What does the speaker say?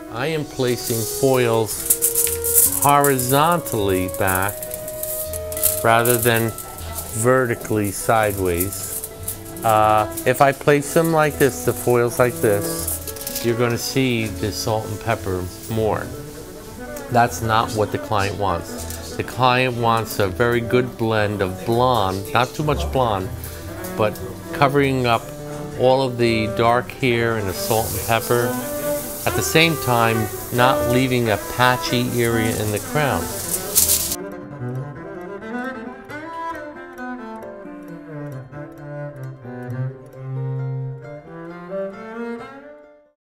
I am placing foils horizontally back rather than vertically sideways. If I place them like this, the foils like this, you're going to see the salt and pepper more. That's not what the client wants. The client wants a very good blend of blonde, not too much blonde, but covering up all of the dark hair and the salt and pepper, at the same time not leaving a patchy area in the crown.